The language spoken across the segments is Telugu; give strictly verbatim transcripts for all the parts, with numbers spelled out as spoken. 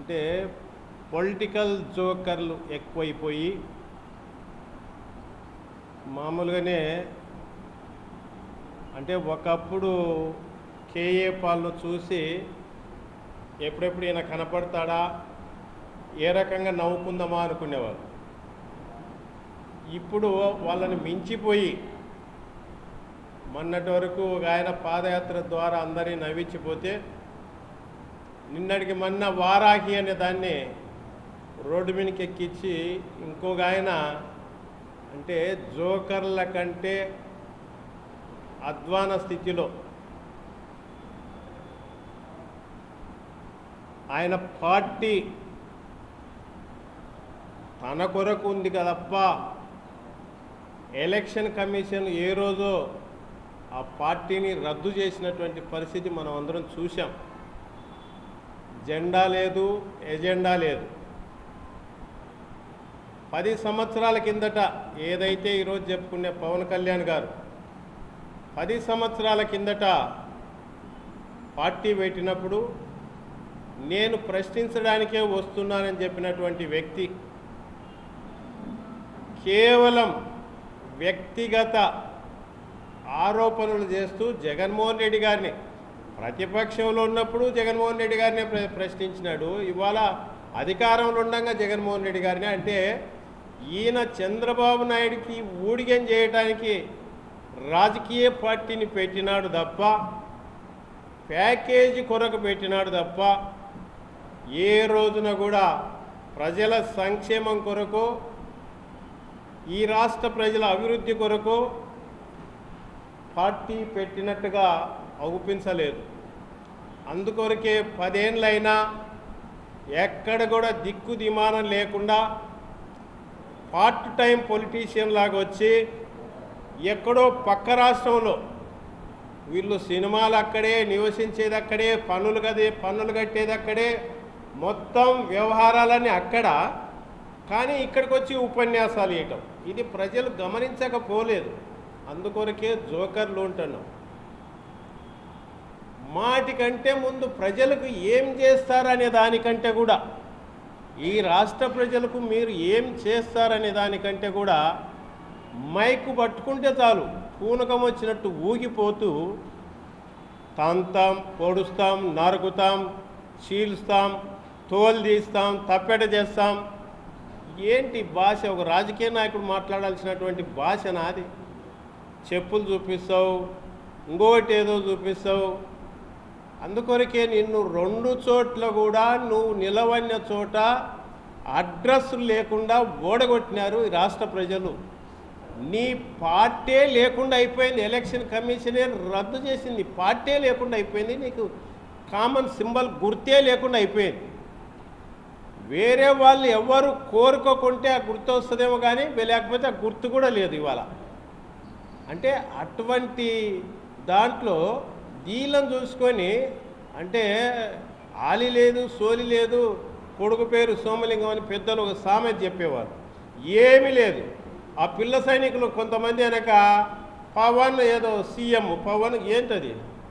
అంటే పొలిటికల్ జోకర్లు ఎక్కువైపోయి మామూలుగానే అంటే ఒకప్పుడు కేఏ పాల్ను చూసి ఎప్పుడెప్పుడు ఈయన కనపడతాడా, ఏ రకంగా నవ్వుకుందామా అనుకునేవారు. ఇప్పుడు వాళ్ళని మించిపోయి మొన్నటి వరకు ఒక ఆయన పాదయాత్ర ద్వారా అందరినీ నవ్వించిపోతే నిన్నటికి మొన్న వారాహి అనే దాన్ని రోడ్డు మీదకి ఎక్కించి ఇంకొక ఆయన అంటే జోకర్ల కంటే అధ్వాన స్థితిలో ఆయన పార్టీ తన కొరకు ఉంది కదప్ప, ఎలక్షన్ కమిషన్ ఏ రోజో ఆ పార్టీని రద్దు చేసినటువంటి పరిస్థితి మనం అందరం చూసాం. జెండా లేదు, ఎజెండా లేదు. పది సంవత్సరాల కిందట ఏదైతే ఈరోజు చెప్పుకునే పవన్ కళ్యాణ్ గారు పది సంవత్సరాల కిందట పార్టీ పెట్టినప్పుడు నేను ప్రశ్నించడానికే వస్తున్నానని చెప్పినటువంటి వ్యక్తి కేవలం వ్యక్తిగత ఆరోపణలు చేస్తూ జగన్మోహన్ రెడ్డి గారిని ప్రతిపక్షంలో ఉన్నప్పుడు జగన్మోహన్ రెడ్డి గారిని ప్రశ్నించినాడు. ఇవాళ అధికారంలో ఉండగా జగన్మోహన్ రెడ్డి గారిని అంటే ఈయన చంద్రబాబు నాయుడికి ఊడిగం చేయడానికి రాజకీయ పార్టీని పెట్టినాడు తప్ప, ప్యాకేజీ కొరకు పెట్టినాడు తప్ప ఏ రోజున కూడా ప్రజల సంక్షేమం కొరకు, ఈ రాష్ట్ర ప్రజల అభివృద్ధి కొరకు పార్టీ పెట్టినట్టుగా అవుపించలేదు. అందుకొరకే పదేళ్ళైనా ఎక్కడ కూడా దిక్కు దిమానం లేకుండా పార్ట్ టైం పొలిటీషియన్ లాగా వచ్చి ఎక్కడో పక్క రాష్ట్రంలో వీళ్ళు సినిమాలు అక్కడే, నివసించేది అక్కడే, పన్నులు కదే పన్నులు కట్టేది అక్కడే, మొత్తం వ్యవహారాలన్నీ అక్కడ, కానీ ఇక్కడికి వచ్చి ఉపన్యాసాలు ఇవ్వటం ఇది ప్రజలు గమనించకపోలేదు. అందుకొరకే జోకర్లు ఉంటున్నాం. మాటికంటే ముందు ప్రజలకు ఏం చేస్తారనే దానికంటే కూడా, ఈ రాష్ట్ర ప్రజలకు మీరు ఏం చేస్తారనే దానికంటే కూడా మైకు పట్టుకుంటే చాలు పూనకం వచ్చినట్టు ఊగిపోతూ తంతాం, పొడుస్తాం, నరుకుతాం, చీల్స్తాం, తోలు తీస్తాం, తప్పెట చేస్తాం. ఏంటి భాష? ఒక రాజకీయ నాయకుడు మాట్లాడాల్సినటువంటి భాష నాది. చెప్పులు చూపిస్తావు, ఇంకోటి ఏదో చూపిస్తావు. అందుకొరకే నిన్ను రెండు చోట్ల కూడా నువ్వు నిలవన్న చోట అడ్రస్ లేకుండా ఓడగొట్టినారు ఈ రాష్ట్ర ప్రజలు. నీ పార్టీ లేకుండా అయిపోయింది. ఎలక్షన్ కమిషనే రద్దు చేసింది. పార్టీ లేకుండా అయిపోయింది. నీకు కామన్ సింబల్ గుర్తే లేకుండా అయిపోయింది. వేరే వాళ్ళు ఎవరు కోరుకోకుంటే ఆ గుర్తు వస్తుందేమో కానీ లేకపోతే ఆ గుర్తు కూడా లేదు ఇవాళ. అంటే అటువంటి దాంట్లో దీలను చూసుకొని అంటే ఆలి లేదు, సోలి లేదు, కొడుకు పేరు సోమలింగం అని పెద్దలు ఒక సామెత చెప్పేవారు. ఏమీ లేదు. ఆ పిల్ల సైనికులు కొంతమంది వెనక పవన్ ఏదో సీఎం పవన్ ఏంటది,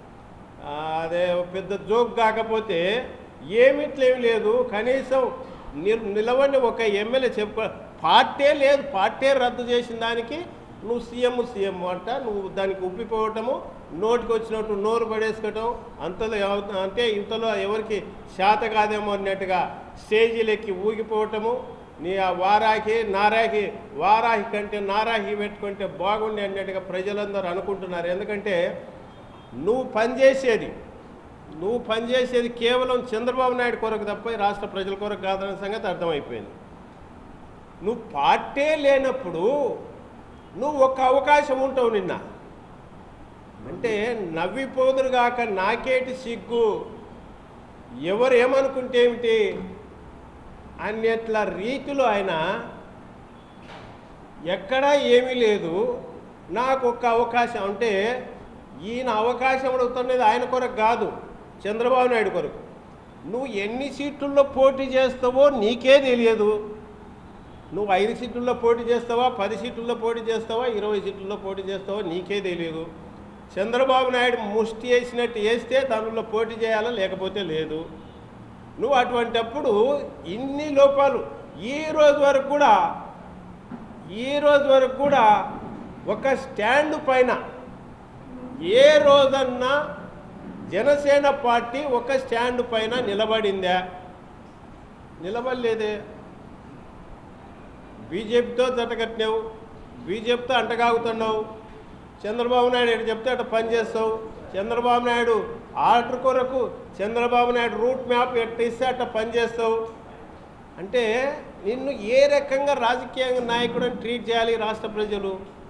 అదే పెద్ద జోక్ కాకపోతే ఏమిట్లేమి లేదు. కనీసం నిలవని ఒక ఎమ్మెల్యే చెప్ప పార్టీ లేదు. పార్టీ రద్దు చేసిన దానికి నువ్వు సీఎం సీఎం అంట, నువ్వు దానికి ఉప్పిపోవటము, నోటికి వచ్చినట్టు నోరు పడేసుకోవటం, అంతలో అంటే ఇంతలో ఎవరికి శాత కాదేమో అన్నట్టుగా స్టేజీలెక్కి ఊగిపోవటము. నీ ఆ వారాహి నారాహి వారాహి కంటే నారాహి పెట్టుకుంటే బాగుండి అన్నట్టుగా ప్రజలందరూ అనుకుంటున్నారు. ఎందుకంటే నువ్వు పనిచేసేది నువ్వు పనిచేసేది కేవలం చంద్రబాబు నాయుడు కొరకు తప్ప రాష్ట్ర ప్రజల కొరకు కాదనే సంగతి అర్థమైపోయింది. నువ్వు పార్టీ లేనప్పుడు నువ్వు ఒక అవకాశం ఉంటావు. నిన్న అంటే నవ్విపోదురు కాక నాకేటి సిగ్గు, ఎవరు ఏమనుకుంటే ఏమిటి అన్నిట్ల రీతిలో ఆయన ఎక్కడా ఏమీ లేదు. నాకు ఒక అవకాశం అంటే ఈయన అవకాశం అడుగుతున్నది ఆయన కొరకు కాదు, చంద్రబాబు నాయుడు కొరకు. నువ్వు ఎన్ని సీట్లలో పోటీ చేస్తావో నీకే తెలియదు. నువ్వు ఐదు సీట్లలో పోటీ చేస్తావా, పది సీట్లలో పోటీ చేస్తావా, ఇరవై సీట్లలో పోటీ చేస్తావా నీకే తెలియదు. చంద్రబాబు నాయుడు ముష్టి వేసినట్టు వేస్తే దానిలో పోటీ చేయాలా, లేకపోతే లేదు. నువ్వు అటువంటప్పుడు ఇన్ని లోపాలు ఈ రోజు వరకు కూడా ఈ రోజు వరకు కూడా ఒక స్టాండ్ పైన ఏ రోజన్నా జనసేన పార్టీ ఒక స్టాండ్ పైన నిలబడిందా? నిలబడలేదే. బీజేపీతో జతకట్టినావు, బీజేపీతో అంటగాగుతున్నావు, చంద్రబాబు నాయుడు ఎటు చెప్తే అటు పనిచేస్తావు, చంద్రబాబు నాయుడు ఆర్డర్ కొరకు చంద్రబాబు నాయుడు రూట్ మ్యాప్ ఎట్ట ఇస్తే అట్ట పనిచేస్తావు. అంటే నిన్ను ఏ రకంగా రాజకీయ నాయకుడిని ట్రీట్ చేయాలి రాష్ట్ర ప్రజలు?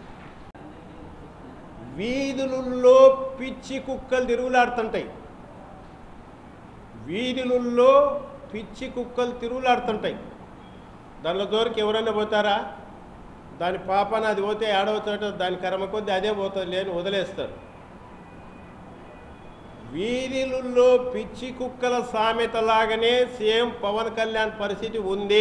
వీధులలో పిచ్చి కుక్కలు తిరుగులాడుతుంటాయి, వీధులలో పిచ్చి కుక్కలు తిరుగులాడుతుంటాయి. దానిలో దూరికి ఎవరైనా పోతారా? దాని పాపన అది పోతే ఏడవుతాడో దాని కర్మ కొద్ది అదే పోతుంది లేని వదిలేస్తారు. వీధులలో పిచ్చి కుక్కల సామెతలాగానే సేమ్ పవన్ కళ్యాణ్ పరిస్థితి ఉంది.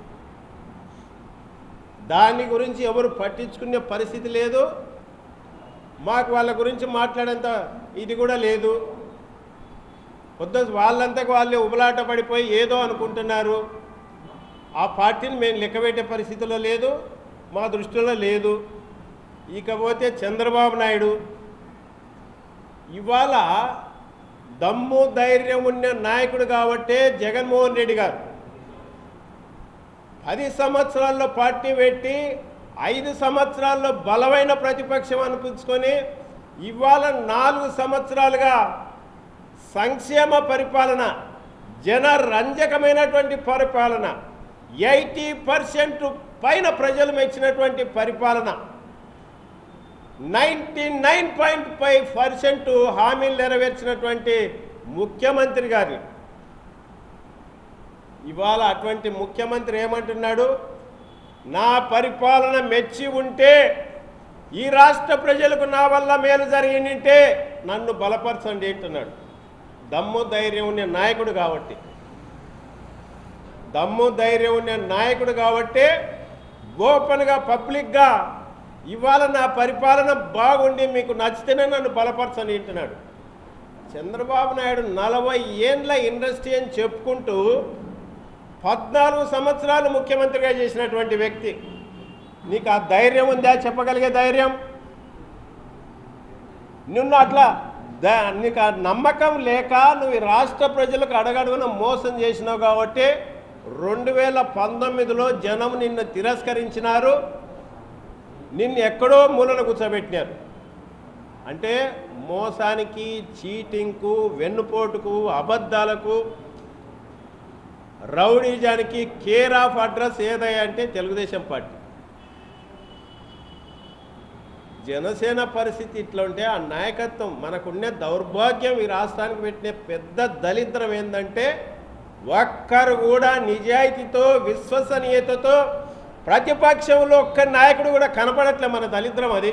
దాని గురించి ఎవరు పట్టించుకునే పరిస్థితి లేదు. మాకు వాళ్ళ గురించి మాట్లాడేంత ఇది కూడా లేదు. పొద్దు వాళ్ళంతకు వాళ్ళే ఉబలాట పడిపోయి ఏదో అనుకుంటున్నారు. ఆ పార్టీని మేము లెక్కబెట్టే పరిస్థితిలో లేదు, మా దృష్టిలో లేదు. ఇకపోతే చంద్రబాబు నాయుడు ఇవాళ దమ్ము ధైర్యం ఉన్న నాయకుడు కాబట్టే జగన్మోహన్ రెడ్డి గారు పది సంవత్సరాల్లో పార్టీ పెట్టి ఐదు సంవత్సరాల్లో బలమైన ప్రతిపక్షం అనిపించుకొని ఇవాళ నాలుగు సంవత్సరాలుగా సంక్షేమ పరిపాలన, జనరంజకమైనటువంటి పరిపాలన, ఎయిటీ పర్సెంట్ పైన ప్రజలు మెచ్చినటువంటి పరిపాలన, ninety nine point five percent హామీలు నెరవేర్చినటువంటి ముఖ్యమంత్రి గారు ఇవాళ అటువంటి ముఖ్యమంత్రి ఏమంటున్నాడు? నా పరిపాలన మెచ్చి ఉంటే, ఈ రాష్ట్ర ప్రజలకు నా వల్ల మేలు జరిగిందంటే నన్ను బలపరచండి అంటున్నాడు. దమ్ము ధైర్యం ఉన్న నాయకుడు కాబట్టి దమ్ము ధైర్యం ఉన్న నాయకుడు కాబట్టి ఓపెన్గా పబ్లిక్గా ఇవాళ నా పరిపాలన బాగుండి మీకు నచ్చితేనే నన్ను బలపరచని అంటున్నాడు. చంద్రబాబు నాయుడు నలభై ఏండ్ల ఇండస్ట్రీ అని చెప్పుకుంటూ పద్నాలుగు సంవత్సరాలు ముఖ్యమంత్రిగా చేసినటువంటి వ్యక్తి. నీకు ఆ ధైర్యం ఉందా? చెప్పగలిగే ధైర్యం? నిన్ను అట్లా నీకు ఆ నమ్మకం లేక నువ్వు ఈ రాష్ట్ర ప్రజలకు అడగడుగున మోసం చేసినావు కాబట్టి రెండు వేల పంతొమ్మిదిలో జనం నిన్ను తిరస్కరించినారు, నిన్ను ఎక్కడో మూలన కూర్చోబెట్టినారు. అంటే మోసానికి, చీటింగ్కు, వెన్నుపోటుకు, అబద్ధాలకు, రౌడీజానికి కేర్ ఆఫ్ అడ్రస్ ఏదయ్యా అంటే తెలుగుదేశం పార్టీ. జనసేన పరిస్థితి ఇట్లా ఉంటే ఆ నాయకత్వం మనకున్న దౌర్భాగ్యం, ఈ రాష్ట్రానికి పెట్టిన పెద్ద దళిద్రం ఏంటంటే ఒక్కరు కూడా నిజాయితీతో విశ్వసనీయతతో ప్రతిపక్షంలో ఒక్క నాయకుడు కూడా కనపడట్లే. మన దళిద్రం అది.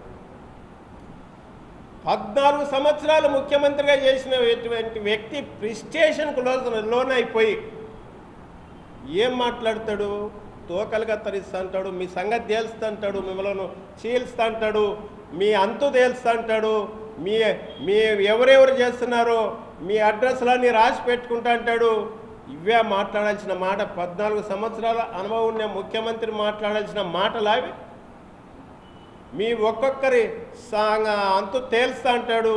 పద్నాలుగు సంవత్సరాలు ముఖ్యమంత్రిగా చేసినటువంటి వ్యక్తి ప్రిస్టేషన్కు లోన్ అయిపోయి ఏం మాట్లాడతాడు? తోకలు కత్తరిస్తా అంటాడు, మీ సంగతి తేల్స్తా అంటాడు, మిమ్మల్ని చీల్స్తా అంటాడు, మీ అంతు తేల్స్తా అంటాడు, మీ మీ ఎవరెవరు చేస్తున్నారో మీ అడ్రస్లన్నీ రాసి పెట్టుకుంటా అంటాడు. ఇవే మాట్లాడాల్సిన మాట? పద్నాలుగు సంవత్సరాల అనుభవం ఉన్న ముఖ్యమంత్రి మాట్లాడాల్సిన మాటలు అవి? మీ ఒక్కొక్కరి అంతు తేల్స్తా అంటాడు.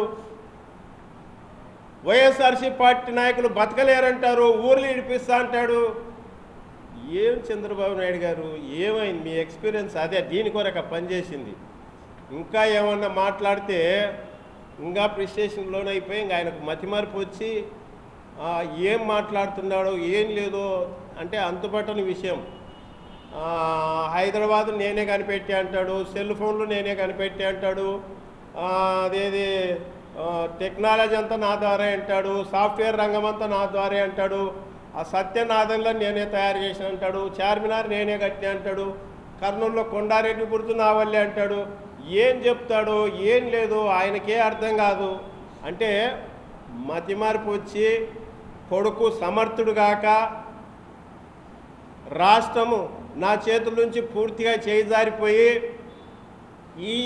వైఎస్ఆర్సీ పార్టీ నాయకులు బతకలేరంటారు, ఊర్లు ఇడిపిస్తా అంటాడు. ఏం చంద్రబాబు నాయుడు గారు ఏమైంది? మీ ఎక్స్పీరియన్స్ అదే దీని కొరకు పనిచేసింది. ఇంకా ఏమన్నా మాట్లాడితే ఇంకా ప్రిస్టేషన్ లోన్ అయిపోయి ఇంకా ఆయనకు మతిమార్పు వచ్చి ఏం మాట్లాడుతున్నాడో ఏం లేదో అంటే అంతుపట్టని విషయం. హైదరాబాద్ నేనే కనిపెట్టి అంటాడు, సెల్ ఫోన్లు నేనే కనిపెట్టి అంటాడు, అదేది టెక్నాలజీ అంతా నా ద్వారా అంటాడు, సాఫ్ట్వేర్ రంగం అంతా నా ద్వారా అంటాడు, ఆ సత్యనాథంలో నేనే తయారు చేసిన అంటాడు, చార్మినార్ నేనే కట్టిన అంటాడు, కర్నూలులో కొండారెడ్డి గుర్తు నా వల్లే అంటాడు. ఏం చెప్తాడో ఏం లేదు ఆయనకే అర్థం కాదు. అంటే మతిమార్పు వచ్చి కొడుకు సమర్థుడు గాక రాష్ట్రము నా చేతుల నుంచి పూర్తిగా చేజారిపోయి ఈ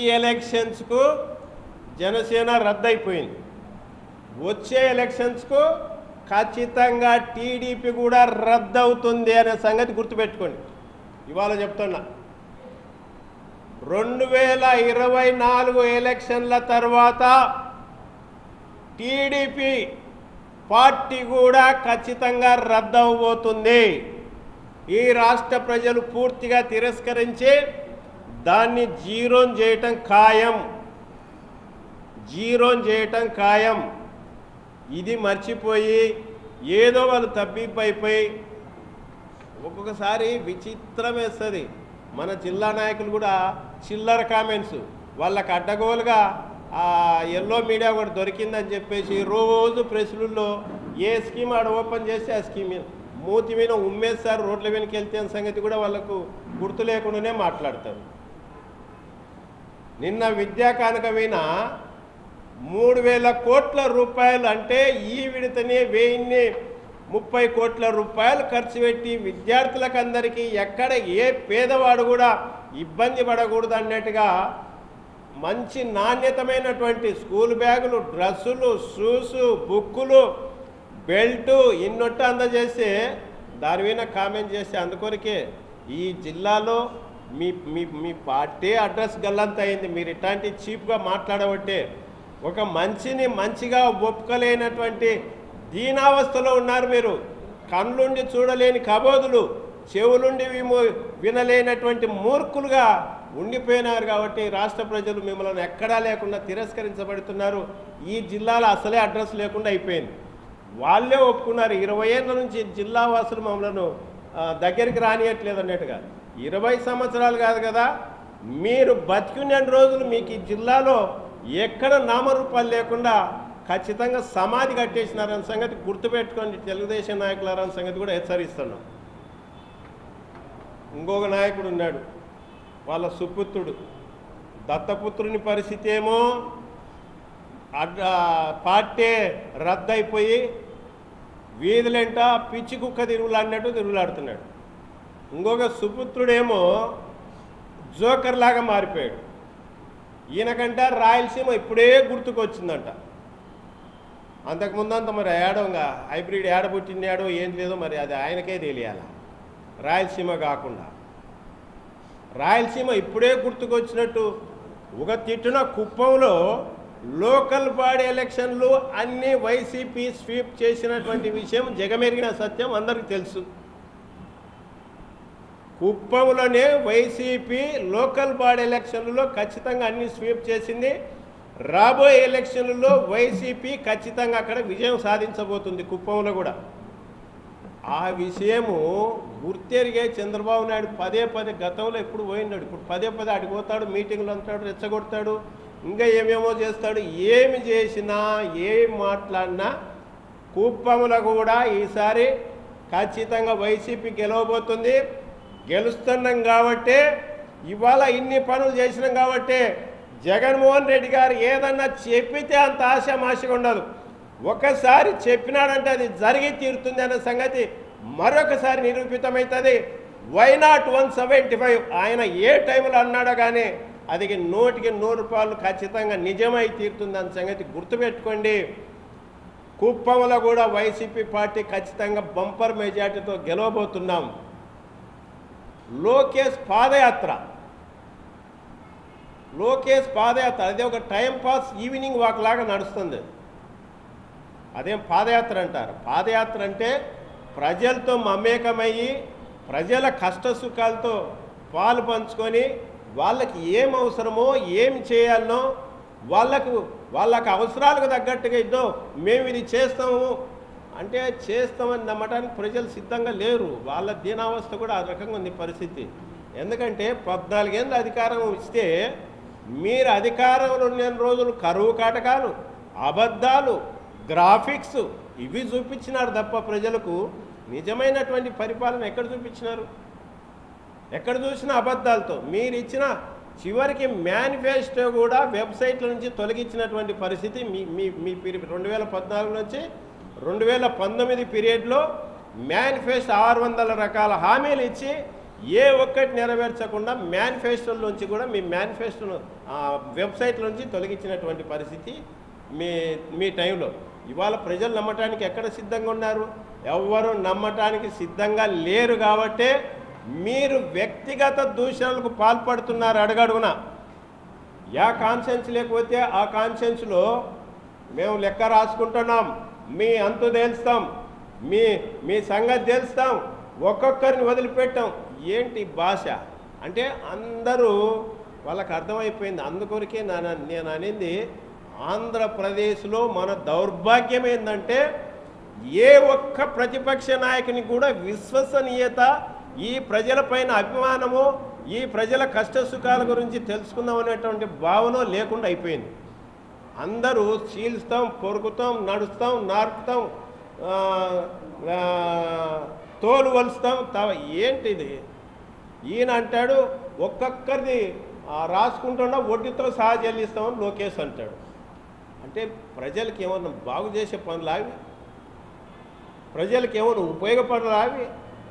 ఎలక్షన్స్కు జనసేన రద్దయిపోయింది. వచ్చే ఎలక్షన్స్కు ఖచ్చితంగా టీడీపీ కూడా రద్దవుతుంది అనే సంగతి గుర్తుపెట్టుకోండి. ఇవాళ చెప్తున్నా, రెండు వేల ఇరవై నాలుగు ఎలక్షన్ల తర్వాత టీడీపీ పార్టీ కూడా ఖచ్చితంగా రద్దవబోతుంది. ఈ రాష్ట్ర ప్రజలు పూర్తిగా తిరస్కరించి దాన్ని జీరో చేయటం ఖాయం జీరో చేయటం ఖాయం ఇది మర్చిపోయి ఏదో వాళ్ళు తప్పిపోయిపోయి ఒక్కొక్కసారి విచిత్రం వేస్తుంది. మన జిల్లా నాయకులు కూడా చిల్లర కామెంట్స్, వాళ్ళకి అడ్డగోలుగా ఆ ఎల్లో మీడియా కూడా దొరికిందని చెప్పేసి రోజు ప్రెస్లలో ఏ స్కీమ్ ఆడ ఓపెన్ చేస్తే ఆ స్కీమ్ మూతి మీద ఉమ్మేస్తారు, రోడ్ల వెనక్కి వెళ్తే అనే సంగతి కూడా వాళ్ళకు గుర్తు లేకుండానే మాట్లాడతారు. నిన్న విద్యా కానుక మీద మూడు వేల కోట్ల రూపాయలు అంటే ఈ విడతనే వెయ్యిన్ని ముప్పై కోట్ల రూపాయలు ఖర్చు పెట్టి విద్యార్థులకు అందరికీ ఎక్కడ ఏ పేదవాడు కూడా ఇబ్బంది పడకూడదు అన్నట్టుగా మంచి నాణ్యతమైనటువంటి స్కూల్ బ్యాగులు, డ్రెస్సులు, షూసు, బుక్కులు, బెల్టు ఇన్నొట్టు అందజేస్తే దాని మీద కామెంట్ చేస్తే అందుకొరకే ఈ జిల్లాలో మీ మీ మీ పార్టీ అడ్రస్ గల్లంత అయింది. మీరు ఇట్లాంటి చీప్గా మాట్లాడబట్టే ఒక మంచిని మంచిగా ఒప్పుకోలేనటువంటి దీనావస్థలో ఉన్నారు. మీరు కళ్ళుండి చూడలేని కబోదులు, చెవులుండి వినలేనటువంటి మూర్ఖులుగా ఉండిపోయినారు. కాబట్టి రాష్ట్ర ప్రజలు మిమ్మల్ని ఎక్కడా లేకుండా తిరస్కరించబడుతున్నారు. ఈ జిల్లాలో అసలే అడ్రస్ లేకుండా అయిపోయింది. వాళ్ళే ఒప్పుకున్నారు. ఇరవై ఏళ్ళ నుంచి జిల్లా వాసులు మమ్మల్ని దగ్గరికి రానియట్లేదు అన్నట్టుగా. ఇరవై సంవత్సరాలు కాదు కదా, మీరు బతికున్న రోజులు మీకు ఈ జిల్లాలో ఎక్కడ నామరూపాలు లేకుండా ఖచ్చితంగా సమాధి కట్టేసినారన్న సంగతి గుర్తుపెట్టుకోండి. తెలుగుదేశం నాయకులారన్న సంగతి కూడా హెచ్చరిస్తున్నాం. ఇంకొక నాయకుడు ఉన్నాడు, వాళ్ళ సుపుత్రుడు దత్తపుత్రుని పరిస్థితి ఏమో అడ్డ పార్టీ రద్దయిపోయి వీధులంట పిచ్చి కుక్క తిరుగులాడినట్టు తిరుగులాడుతున్నాడు. ఇంకొక సుపుత్రుడేమో జోకర్ లాగా మారిపోయాడు. ఈయనకంట రాయలసీమ ఇప్పుడే గుర్తుకొచ్చిందంట. అంతకుముందంత మరి ఏడంగా హైబ్రిడ్ ఏడ పుట్టినాడో ఏం లేదో మరి అది ఆయనకే తెలియాల. రాయలసీమ కాకుండా రాయలసీమ ఇప్పుడే గుర్తుకొచ్చినట్టు ఒక తిట్టున కుప్పంలో లోకల్ బాడీ ఎలక్షన్లు అన్నీ వైసీపీ స్వీప్ చేసినటువంటి విషయం జగమెరిగిన సత్యం అందరికీ తెలుసు. కుప్పంలోనే వైసీపీ లోకల్ బాడీ ఎలక్షన్లలో ఖచ్చితంగా అన్ని స్వీప్ చేసింది. రాబోయే ఎలక్షన్లలో వైసీపీ ఖచ్చితంగా అక్కడ విజయం సాధించబోతుంది. కుప్పంలో కూడా ఆ విషయము గుర్తెరిగే చంద్రబాబు నాయుడు పదే పదే గతంలో ఎప్పుడు పోయినాడు, ఇప్పుడు పదే పదే అడిగిపోతాడు, మీటింగ్లు అంటాడు, రెచ్చగొడతాడు, ఇంకా ఏమేమో చేస్తాడు. ఏమి చేసినా ఏం మాట్లాడినా కుప్పంలో కూడా ఈసారి ఖచ్చితంగా వైసీపీ గెలవబోతుంది. గెలుస్తున్నాం కాబట్టి ఇవాళ ఇన్ని పనులు చేసినాం కాబట్టి జగన్మోహన్ రెడ్డి గారు ఏదన్నా చెప్పితే అంత ఆశామాషగా ఉండదు. ఒకసారి చెప్పినాడంటే అది జరిగి తీరుతుంది అనే సంగతి మరొకసారి నిరూపితమవుతుంది. Why not one seventy five ఆయన ఏ టైంలో అన్నాడో కానీ అది నూటికి నూరు రూపాయలు ఖచ్చితంగా నిజమై తీరుతుంది అనే సంగతి గుర్తుపెట్టుకోండి. కుప్పంలో కూడా వైసీపీ పార్టీ ఖచ్చితంగా బంపర్ మెజార్టీతో గెలవబోతున్నాం. లోకేష్ పాదయాత్ర లోకేష్ పాదయాత్ర అదే ఒక టైంపాస్ ఈవినింగ్ వాక్ లాగా నడుస్తుంది. అదేం పాదయాత్ర అంటారు? పాదయాత్ర అంటే ప్రజలతో మమేకమయ్యి ప్రజల కష్టసుఖాలతో పాలు పంచుకొని వాళ్ళకి ఏం అవసరమో ఏమి చేయాలనో వాళ్ళకు వాళ్ళకు అవసరాలకు తగ్గట్టుగా ఇద్దో మేము ఇది చేస్తాము అంటే చేస్తామని నమ్మటానికి ప్రజలు సిద్ధంగా లేరు. వాళ్ళ దీనావస్థ కూడా ఆ రకంగా ఉంది పరిస్థితి. ఎందుకంటే పద్నాలుగేళ్ళ అధికారం ఇస్తే మీరు అధికారంలో ఉన్న రోజులు కరువు కాటకాలు, అబద్ధాలు, గ్రాఫిక్స్ ఇవి చూపించినారు తప్ప ప్రజలకు నిజమైనటువంటి పరిపాలన ఎక్కడ చూపించినారు? ఎక్కడ చూసినా అబద్ధాలతో. మీరు ఇచ్చిన చివరికి మేనిఫెస్టో కూడా వెబ్సైట్ల నుంచి తొలగించినటువంటి పరిస్థితి మీ మీ మీ రెండు వేల పద్నాలుగు నుంచి రెండు వేల పంతొమ్మిది పీరియడ్లో మేనిఫెస్టో ఆరు వందల రకాల హామీలు ఇచ్చి ఏ ఒక్కటి నెరవేర్చకుండా మేనిఫెస్టోలోంచి కూడా మీ మేనిఫెస్టోను వెబ్సైట్ల నుంచి తొలగించినటువంటి పరిస్థితి మీ మీ టైంలో. ఇవాళ ప్రజలు నమ్మటానికి ఎక్కడ సిద్ధంగా ఉన్నారు? ఎవ్వరు నమ్మటానికి సిద్ధంగా లేరు. కాబట్టే మీరు వ్యక్తిగత దూషణలకు పాల్పడుతున్నారు అడుగడుగున. యా కాన్సెన్స్ లేకపోతే ఆ కాన్సెన్స్లో మేము లెక్క రాసుకుంటున్నాం, మీ అంతు తేల్స్తాం, మీ మీ సంగతి తెలుస్తాం, ఒక్కొక్కరిని వదిలిపెట్టాం. ఏంటి భాష అంటే అందరూ వాళ్ళకి అర్థమైపోయింది. అందుకొరకే నేను నేను అనేది ఆంధ్రప్రదేశ్లో మన దౌర్భాగ్యం ఏంటంటే ఏ ఒక్క ప్రతిపక్ష నాయకుని కూడా విశ్వసనీయత, ఈ ప్రజలపైన అభిమానము, ఈ ప్రజల కష్టసుఖాల గురించి తెలుసుకుందాం అనేటువంటి భావన లేకుండా అయిపోయింది. అందరూ చీల్స్తాం, కొరుకుతాం, నడుస్తాం, నార్పుతాం, తోలు వలుస్తాం. తవ ఏంటిది? ఈయన అంటాడు ఒక్కొక్కరిది రాసుకుంటున్నా వడ్డీతో సహా చెల్లిస్తామని లోకేష్ అంటాడు. అంటే ప్రజలకు ఏమన్నా బాగు చేసే పనులు అవి? ప్రజలకు ఏమైనా ఉపయోగపడాలి అవి?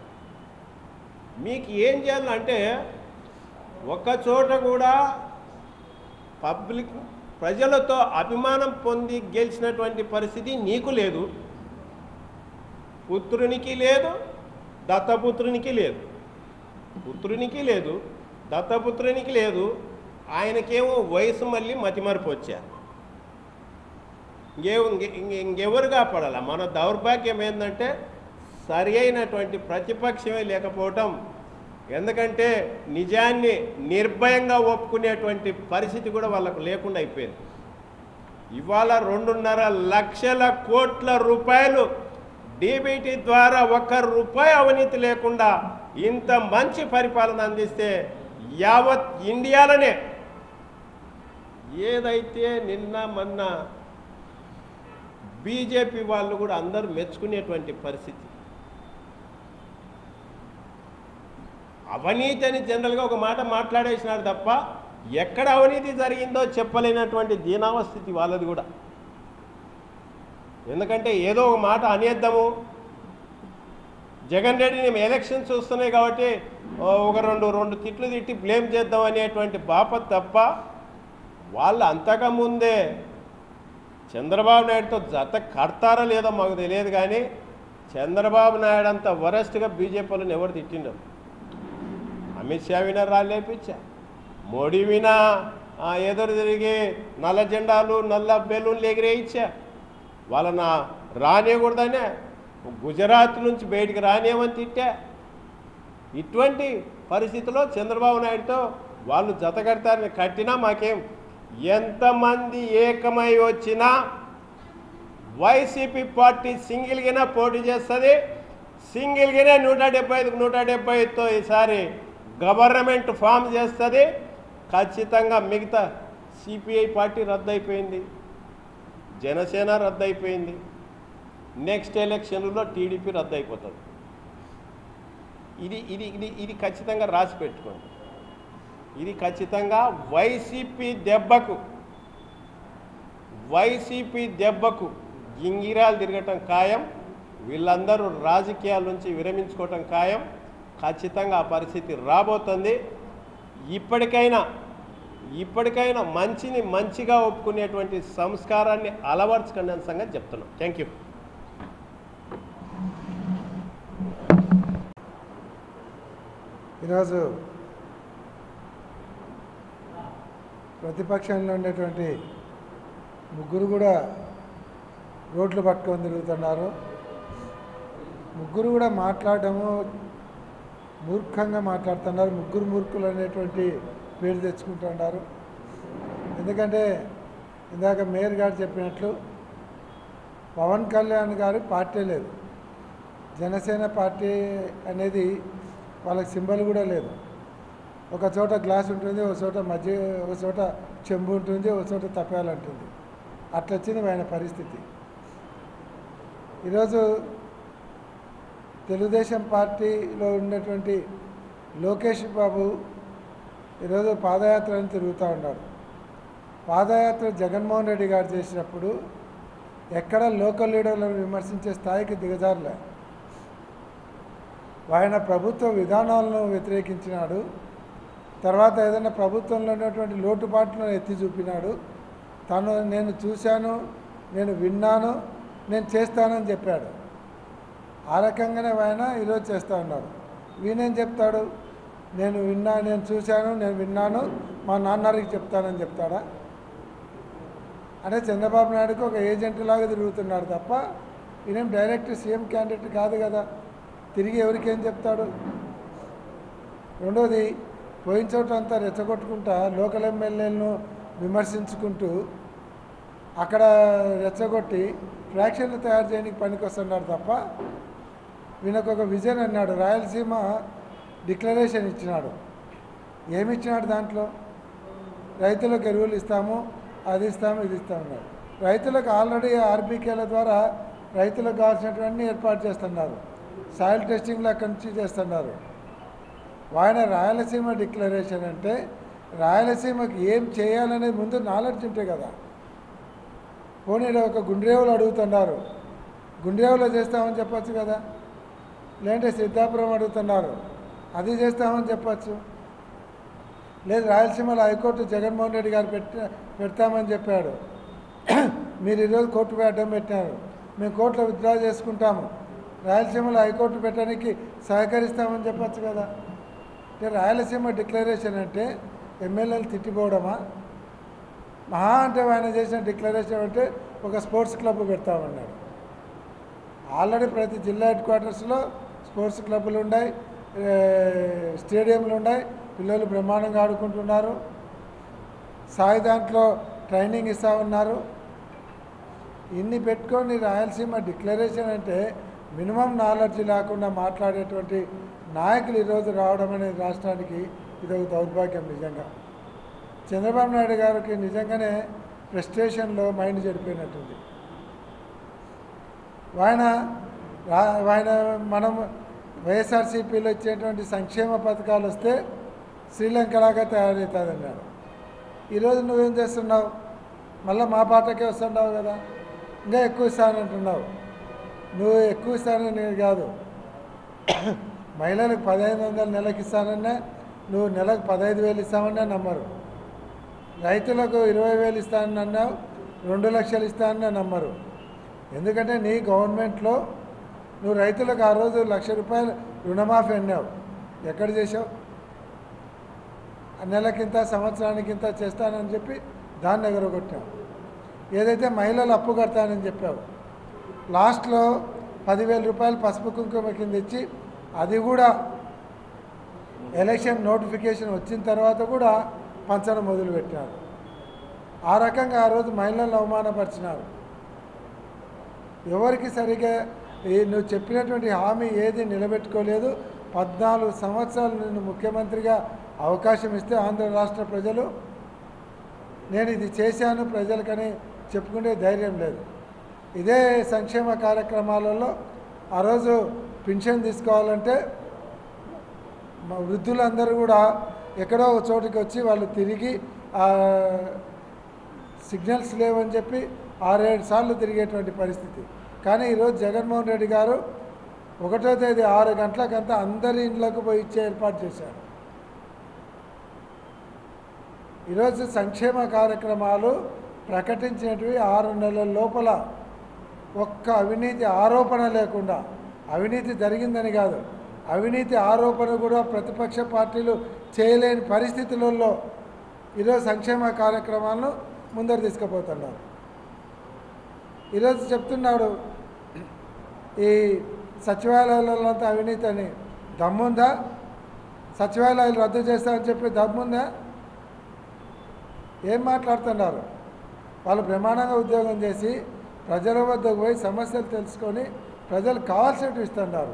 మీకు ఏం చేయాలంటే ఒక్క చోట కూడా పబ్లిక్ ప్రజలతో అభిమానం పొంది గెలిచినటువంటి పరిస్థితి నీకు లేదు, పుత్రునికి లేదు, దత్తపుత్రునికి లేదు. పుత్రునికి లేదు, దత్తపుత్రునికి లేదు. ఆయనకేమో వయసు మళ్ళీ మతిమరుపు వచ్చారు. ఇంకే ఇంకెవరు కాపాడాల? మన దౌర్భాగ్యం ఏంటంటే సరి అయినటువంటి ప్రతిపక్షమే లేకపోవటం. ఎందుకంటే నిజాన్ని నిర్భయంగా ఒప్పుకునేటువంటి పరిస్థితి కూడా వాళ్ళకు లేకుండా అయిపోయింది. ఇవాళ రెండున్నర లక్షల కోట్ల రూపాయలు డీబీటీ ద్వారా ఒక్క రూపాయి అవినీతి లేకుండా ఇంత మంచి పరిపాలన అందిస్తే యావత్ ఇండియాలోనే ఏదైతే నిన్న మొన్న బీజేపీ వాళ్ళు కూడా అందరూ మెచ్చుకునేటువంటి పరిస్థితి. అవినీతి అని జనరల్గా ఒక మాట మాట్లాడేసినారు తప్ప ఎక్కడ అవినీతి జరిగిందో చెప్పలేనటువంటి దీనావస్థితి వాళ్ళది కూడా. ఎందుకంటే ఏదో ఒక మాట అనేద్దాము, జగన్ రెడ్డిని ఎలక్షన్స్ వస్తున్నాయి కాబట్టి ఒక రెండు రెండు తిట్లు తిట్టి బ్లేమ్ చేద్దాం అనేటువంటి బాపత్ తప్ప వాళ్ళు అంతకుముందే చంద్రబాబు నాయుడుతో జత కడతారో లేదో మాకు తెలియదు. కానీ చంద్రబాబు నాయుడు అంత వరస్ట్గా బీజేపీలను ఎవరు తిట్టిండరు? అమిత్ షా వినా రాలేపించా, మోడీ వినా ఎదురు తిరిగి నల్ల జెండాలు నల్ల బెలూన్లు ఎగిరేయించా. వాళ్ళన రానియకూడదనే గుజరాత్ నుంచి బయటికి రానియమని తిట్టా. ఇటువంటి పరిస్థితిలో చంద్రబాబు నాయుడుతో వాళ్ళు జత కడతారని కట్టినా మాకేం, ఎంతమంది ఏకమై వచ్చినా వైసీపీ పార్టీ సింగిల్గానే పోటీ చేస్తుంది. సింగిల్గానే నూట డెబ్బై ఐదుకు నూట డెబ్బై ఐదుతో ఈసారి గవర్నమెంట్ ఫామ్ చేస్తుంది. ఖచ్చితంగా మిగతా సిపిఐ పార్టీ రద్దయిపోయింది, జనసేన రద్దయిపోయింది, నెక్స్ట్ ఎలక్షన్లో టీడీపీ రద్దయిపోతుంది. ఇది ఇది ఇది ఇది ఖచ్చితంగా రాసి పెట్టుకోండి. ఇది ఖచ్చితంగా వైసీపీ దెబ్బకు వైసీపీ దెబ్బకు గింగిరాలు తిరగటం ఖాయం. వీళ్ళందరూ రాజకీయాల నుంచి విరమించుకోవటం ఖాయం. ఖచ్చితంగా ఆ పరిస్థితి రాబోతుంది. ఇప్పటికైనా ఇప్పటికైనా మంచిని మంచిగా ఒప్పుకునేటువంటి సంస్కారాన్ని అలవర్చుకునే సంగతి చెప్తున్నాం. Thank you. ఈరోజు ప్రతిపక్షంలో ఉండేటువంటి ముగ్గురు కూడా రోడ్లు పట్టుకొని తిరుగుతున్నారు. ముగ్గురు కూడా మాట్లాడటము మూర్ఖంగా మాట్లాడుతున్నారు. ముగ్గురు మూర్ఖులు అనేటువంటి పేరు తెచ్చుకుంటున్నారు. ఎందుకంటే ఇందాక మేయర్ గారు చెప్పినట్లు పవన్ కళ్యాణ్ గారు పార్టీ లేదు, జనసేన పార్టీ అనేది వాళ్ళకి సింబల్ కూడా లేదు. ఒక చోట గ్లాస్ ఉంటుంది, ఒక చోట మధ్య, ఒక చోట చెంబు ఉంటుంది, ఒక చోట తప్పాలు అంటుంది. అట్లా వచ్చింది ఆయన పరిస్థితి. ఈరోజు తెలుగుదేశం పార్టీలో ఉన్నటువంటి లోకేష్ బాబు ఈరోజు పాదయాత్రను తిరుగుతూ ఉన్నారు. పాదయాత్ర జగన్మోహన్ రెడ్డి గారు చేసినప్పుడు ఎక్కడ లోకల్ లీడర్లను విమర్శించే స్థాయికి దిగజారులే. ఆయన ప్రభుత్వ విధానాలను వ్యతిరేకించినాడు. తర్వాత ఏదైనా ప్రభుత్వంలో ఉన్నటువంటి లోటుపాట్లను ఎత్తి చూపినాడు. తను నేను చూశాను, నేను విన్నాను, నేను చేస్తానని చెప్పాడు. ఆ రకంగానే ఆయన ఈరోజు చేస్తూ ఉన్నారు. వీనేం చెప్తాడు, నేను విన్నా, నేను చూశాను, నేను విన్నాను, మా నాన్నగారికి చెప్తానని చెప్తాడా? అంటే చంద్రబాబు నాయుడుకి ఒక ఏజెంట్ లాగా తిరుగుతున్నాడు తప్ప ఈయనేం డైరెక్ట్ సీఎం క్యాండిడేట్ కాదు కదా. తిరిగి ఎవరికేం చెప్తాడు? రెండోది, పోయిన చోట అంతా రెచ్చగొట్టుకుంటా లోకల్ ఎమ్మెల్యేలను విమర్శించుకుంటూ అక్కడ రెచ్చగొట్టి ఫ్రాక్షన్లు తయారు చేయడానికి పనికి వస్తున్నాడు తప్ప వీళ్ళకి ఒక విజన్ అన్నాడు. రాయలసీమ డిక్లరేషన్ ఇచ్చినాడు. ఏమి ఇచ్చినాడు? దాంట్లో రైతులకు ఎరువులు ఇస్తాము, అది ఇస్తాము, ఇది ఇస్తామన్నారు. రైతులకు ఆల్రెడీ ఆర్బీకేల ద్వారా రైతులకు కావాల్సినటువంటి ఏర్పాటు చేస్తున్నారు. సాయిల్ టెస్టింగ్లు అక్కడి నుంచి చేస్తున్నారు. ఆయన రాయలసీమ డిక్లరేషన్ అంటే రాయలసీమకి ఏం చేయాలనేది ముందు నాలెడ్జ్ ఉంటే కదా. పోనీ ఒక గుండ్రేవులు అడుగుతున్నారు, గుండ్రేవులో చేస్తామని చెప్పచ్చు కదా. లేదంటే సిద్ధాపురం అడుగుతున్నారు, అది చేస్తామని చెప్పచ్చు. లేదు రాయలసీమలో హైకోర్టు జగన్మోహన్ రెడ్డి గారు పెట్టి పెడతామని చెప్పాడు. మీరు ఈరోజు కోర్టు అడ్డం పెట్టారు, మేము కోర్టులో విత్డ్రా చేసుకుంటాము, రాయలసీమలో హైకోర్టు పెట్టడానికి సహకరిస్తామని చెప్పచ్చు కదా. అంటే రాయలసీమ డిక్లరేషన్ అంటే ఎమ్మెల్యేలు తిట్టిపోవడమా? మహా అంటే ఆయన చేసిన డిక్లరేషన్ అంటే ఒక స్పోర్ట్స్ క్లబ్ పెడతామన్నాడు. ఆల్రెడీ ప్రతి జిల్లా హెడ్ క్వార్టర్స్లో స్పోర్ట్స్ క్లబ్లు ఉన్నాయి, స్టేడియంలు ఉన్నాయి, పిల్లలు బ్రహ్మాండంగా ఆడుకుంటున్నారు, సాయి దాంట్లో ట్రైనింగ్ ఇస్తూ ఉన్నారు. ఇన్ని పెట్టుకొని రాయలసీమ డిక్లరేషన్ అంటే మినిమం నాలెడ్జ్ లేకుండా మాట్లాడేటువంటి నాయకులు ఈరోజు రావడం అనేది రాష్ట్రానికి ఇది ఒక దౌర్భాగ్యం. నిజంగా చంద్రబాబు నాయుడు గారికి నిజంగానే ఫ్రస్ట్రేషన్లో మైండ్ చెడిపోయినట్టుంది. ఆయన ఆయన మనం వైఎస్ఆర్సీపీలో ఇచ్చేటువంటి సంక్షేమ పథకాలు వస్తే శ్రీలంకలాగా తయారవుతుంది అన్నాడు. ఈరోజు నువ్వేం చేస్తున్నావు? మళ్ళీ మా పాటకే వస్తున్నావు కదా, ఇంకా ఎక్కువ ఇస్తానంటున్నావు. నువ్వు ఎక్కువ ఇస్తానని నేను కాదు, మహిళలకు పదహైదు వందలు నెలకు ఇస్తానన్నా నువ్వు నెలకు పదహైదు వేలు ఇస్తామన్నా నమ్మరు. రైతులకు ఇరవై వేలు ఇస్తానని అన్నావు, రెండు లక్షలు ఇస్తానన్నా నమ్మరు. ఎందుకంటే నీ గవర్నమెంట్లో నువ్వు రైతులకు ఆ రోజు లక్ష రూపాయలు రుణమాఫీ అన్నావు, ఎక్కడ చేసావు? నెలకింత సంవత్సరానికింత చేస్తానని చెప్పి దాన్ని ఎగరగొట్టావు. ఏదైతే మహిళలు అప్పు కడతానని చెప్పావు, లాస్ట్లో పదివేల రూపాయలు పసుపు కుంకుమ కింద ఇచ్చి అది కూడా ఎలక్షన్ నోటిఫికేషన్ వచ్చిన తర్వాత కూడా పంచడం మొదలుపెట్టారు. ఆ రకంగా ఆ రోజు మహిళలను అవమానపరిచినారు. ఎవరికి సరిగా నువ్వు చెప్పినటువంటి హామీ ఏది నిలబెట్టుకోలేదు. పద్నాలుగు సంవత్సరాలు నిన్ను ముఖ్యమంత్రిగా అవకాశం ఇస్తే ఆంధ్ర రాష్ట్ర ప్రజలు నేను ఇది చేశాను ప్రజలకని చెప్పుకునే ధైర్యం లేదు. ఇదే సంక్షేమ కార్యక్రమాలలో ఆ రోజు పెన్షన్ తీసుకోవాలంటే మా వృద్ధులందరూ కూడా ఎక్కడో ఒక చోటుకి వచ్చి వాళ్ళు తిరిగి సిగ్నల్స్ లేవని చెప్పి ఆరేడు సార్లు తిరిగేటువంటి పరిస్థితి. కానీ ఈరోజు జగన్మోహన్ రెడ్డి గారు ఒకటో తేదీ ఆరు గంటలకంతా అందరి ఇండ్లకు పోయి ఇచ్చే ఏర్పాటు చేశారు. ఈరోజు సంక్షేమ కార్యక్రమాలు ప్రకటించినవి ఆరు నెలల లోపల ఒక్క అవినీతి ఆరోపణ లేకుండా, అవినీతి జరిగిందని కాదు, అవినీతి ఆరోపణ కూడా ప్రతిపక్ష పార్టీలు చేయలేని పరిస్థితులలో ఈరోజు సంక్షేమ కార్యక్రమాలను ముందరు తీసుకుపోతున్నారు. ఈరోజు చెప్తున్నాడు ఈ సచివాలయాలలో అంతా అవినీతి అని. దమ్ముందా? సచివాలయాలు రద్దు చేస్తామని చెప్పి దమ్ముందా? ఏం మాట్లాడుతున్నారు? వాళ్ళు బ్రహ్మాండంగా ఉద్యోగం చేసి ప్రజల వద్దకు పోయి సమస్యలు తెలుసుకొని ప్రజలు కావాల్సినట్టు ఇస్తున్నారు.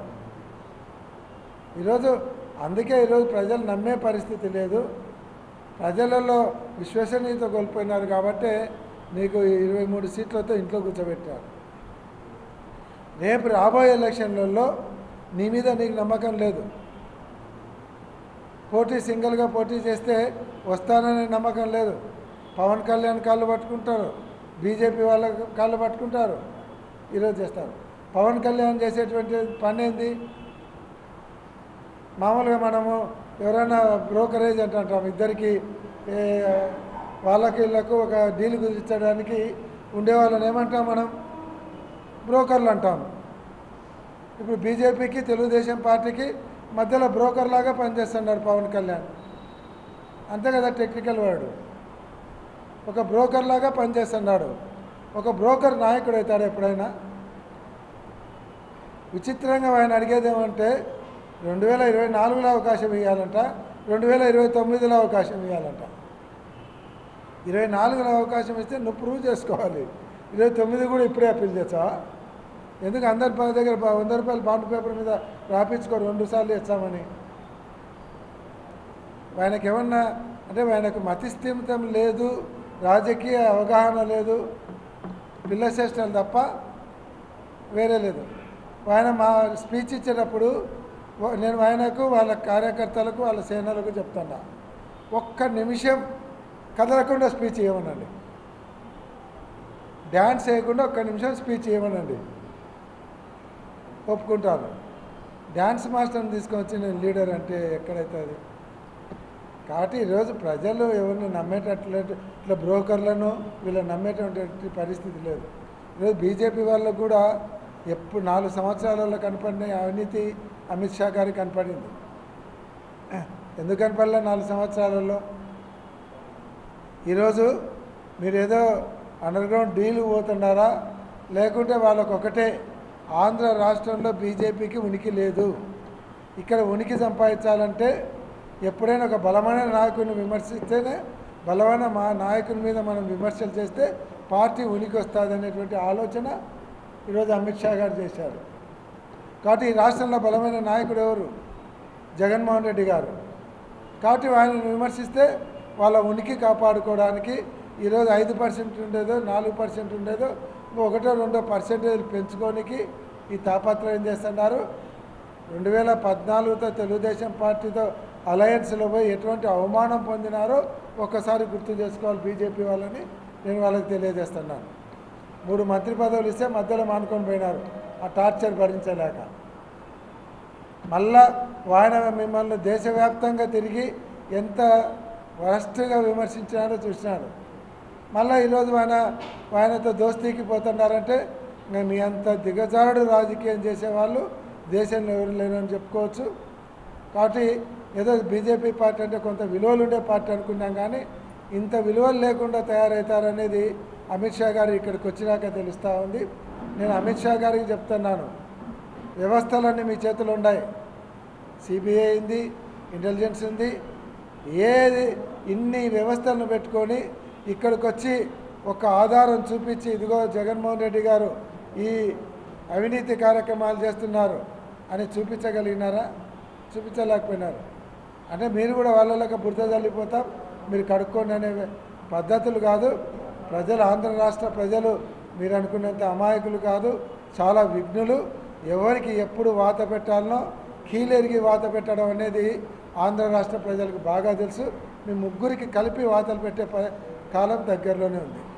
ఈరోజు అందుకే ఈరోజు ప్రజలు నమ్మే పరిస్థితి లేదు. ప్రజలలో విశ్వసనీయత కోల్పోయినారు కాబట్టి నీకు ఇరవై మూడు సీట్లతో ఇంట్లో కూర్చోబెట్టారు. రేపు రాబోయే ఎలక్షన్లలో నీ మీద నీకు నమ్మకం లేదు. పోటీ సింగిల్గా పోటీ చేస్తే వస్తాననే నమ్మకం లేదు. పవన్ కళ్యాణ్ కాళ్ళు పట్టుకుంటారు, బీజేపీ వాళ్ళ కాళ్ళు పట్టుకుంటారు, ఈరోజు చేస్తారు. పవన్ కళ్యాణ్ చేసేటువంటి పని ఏంది? మామూలుగా మనము ఎవరైనా బ్రోకరేజ్ అంటాం, ఇద్దరికి వాళ్ళకి వీళ్ళకు ఒక డీల్ కుదిర్చడానికి ఉండేవాళ్ళని ఏమంటాం మనం? బ్రోకర్లు అంటాం. ఇప్పుడు బీజేపీకి తెలుగుదేశం పార్టీకి మధ్యలో బ్రోకర్ లాగా పనిచేస్తున్నాడు పవన్ కళ్యాణ్. అంతే కదా టెక్నికల్ వర్డ్. ఒక బ్రోకర్ లాగా పనిచేస్తున్నాడు. ఒక బ్రోకర్ నాయకుడు అవుతాడు ఎప్పుడైనా? విచిత్రంగా ఆయన అడిగేది ఏమంటే రెండు వేల ఇరవై నాలుగులో అవకాశం ఇవ్వాలంట, రెండు వేల ఇరవై తొమ్మిదిలో అవకాశం ఇవ్వాలంట. ఇరవై నాలుగులో అవకాశం ఇస్తే నువ్వు ప్రూవ్ చేసుకోవాలి. ఇరవై తొమ్మిది కూడా ఇప్పుడే అప్పీల్ చేస్తావా? ఎందుకు అందరి పని దగ్గర వంద రూపాయలు బాండ్ పేపర్ మీద రాపించుకో రెండు సార్లు ఇచ్చామని? ఆయనకి ఏమన్నా అంటే ఆయనకు మతిస్థిమితం లేదు, రాజకీయ అవగాహన లేదు, పిల్ల చేష్టలు తప్ప వేరే లేదు. ఆయన మా స్పీచ్ ఇచ్చేటప్పుడు నేను ఆయనకు వాళ్ళ కార్యకర్తలకు వాళ్ళ సేనలకు చెప్తున్నా, ఒక్క నిమిషం కదలకుండా స్పీచ్ ఇవ్వమనండి, డ్యాన్స్ చేయకుండా ఒక్క నిమిషం స్పీచ్ ఇవ్వమనండి, ఒప్పుకుంటాను. డ్యాన్స్ మాస్టర్ని తీసుకొచ్చి నేను లీడర్ అంటే ఎక్కడైతుంది? కాబట్టి ఈరోజు ప్రజలు ఎవరిని నమ్మేటట్లేదు, ఇట్లా బ్రోకర్లను వీళ్ళని నమ్మేటటువంటి పరిస్థితి లేదు. ఈరోజు బీజేపీ వాళ్ళకు కూడా ఎప్పుడు నాలుగు సంవత్సరాలలో కనపడిన అవినీతి అమిత్ షా గారికి కనపడింది. ఎందుకు కనపడలే నాలుగు సంవత్సరాలలో? ఈరోజు మీరు ఏదో అండర్గ్రౌండ్ డీల్ పోతున్నారా, లేకుంటే వాళ్ళకు ఒకటే ఆంధ్ర రాష్ట్రంలో బీజేపీకి ఉనికి లేదు. ఇక్కడ ఉనికి సంపాదించాలంటే ఎప్పుడైనా ఒక బలమైన నాయకుడిని విమర్శిస్తేనే, బలమైన మా నాయకుని మీద మనం విమర్శలు చేస్తే పార్టీ ఉనికి వస్తుంది అనేటువంటి ఆలోచన ఈరోజు అమిత్ షా గారు చేశారు. కాబట్టి ఈ రాష్ట్రంలో బలమైన నాయకుడు ఎవరు? జగన్మోహన్ రెడ్డి గారు. కాబట్టి ఆయనను విమర్శిస్తే వాళ్ళ ఉనికి కాపాడుకోవడానికి ఈరోజు ఐదు పర్సెంట్ ఉండేదో నాలుగు పర్సెంట్ ఉండేదో ఒకటో రెండో పర్సెంటేజ్ పెంచుకోనికి ఈ తాపత్రయం చేస్తున్నారు. రెండు వేల పద్నాలుగుతో తెలుగుదేశం పార్టీతో అలయన్స్లో పోయి ఎటువంటి అవమానం పొందినారో ఒక్కసారి గుర్తు చేసుకోవాలి బీజేపీ వాళ్ళని నేను వాళ్ళకి తెలియజేస్తున్నాను. మూడు మంత్రి పదవులు ఇస్తే మధ్యలో మానుకొని పోయినారు ఆ టార్చర్ భరించలేక. మళ్ళా ఆయన మిమ్మల్ని దేశవ్యాప్తంగా తిరిగి ఎంత వరస్ట్గా విమర్శించినారో చూసినారు. మళ్ళీ ఈరోజు ఆయన ఆయనతో దోస్తీకి పోతున్నారంటే మీ అంత దిగజారుడు రాజకీయం చేసేవాళ్ళు దేశంలో ఎవరు లేరని చెప్పుకోవచ్చు. కాబట్టి ఏదో బీజేపీ పార్టీ అంటే కొంత విలువలు ఉండే పార్టీ అనుకున్నాం, కానీ ఇంత విలువలు లేకుండా తయారవుతారనేది అమిత్ షా గారు ఇక్కడికి వచ్చినాక తెలుస్తూ ఉంది. నేను అమిత్ షా గారికి చెప్తున్నాను, వ్యవస్థలన్నీ మీ చేతులు ఉన్నాయి. సిబిఐ ఉంది, ఇంటెలిజెన్స్ ఉంది, ఏది ఇన్ని వ్యవస్థలను పెట్టుకొని ఇక్కడికి వచ్చి ఒక ఆధారం చూపించి ఇదిగో జగన్మోహన్ రెడ్డి గారు ఈ అవినీతి కార్యక్రమాలు చేస్తున్నారు అని చూపించగలిగినారా? చూపించలేకపోయినారు. అంటే మీరు కూడా వాళ్ళకి బురద చల్లిపోతాం, మీరు కడుక్కోండి అనే పద్ధతులు కాదు. ప్రజలు, ఆంధ్ర రాష్ట్ర ప్రజలు మీరు అనుకున్నంత అమాయకులు కాదు, చాలా విఘ్నులు. ఎవరికి ఎప్పుడు వాత పెట్టాలనో కీలెరిగి వాత పెట్టడం అనేది ఆంధ్ర రాష్ట్ర ప్రజలకు బాగా తెలుసు. మీ ముగ్గురికి కలిపి వాతలు పెట్టే కాలం దగ్గరలోనే ఉంది.